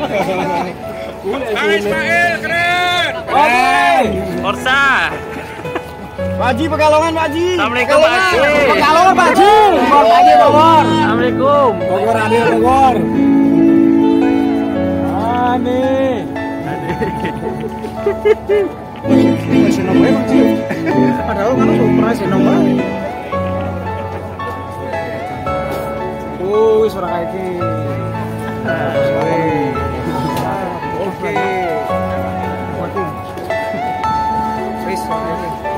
Kang Ismail keren. Korsa. Pak Haji Pekalongan, Pak Haji. Assalamualaikum Pak Haji. Pekalongan, Pak Haji. Bogor lagi, Bogor. Assalamualaikum. Bogor hadir, Bogor. Aneh. Masih nomornya Bang Ci. Padahal kan super senoma. Wis ora kayak iki. Oke. Waduh. Wis.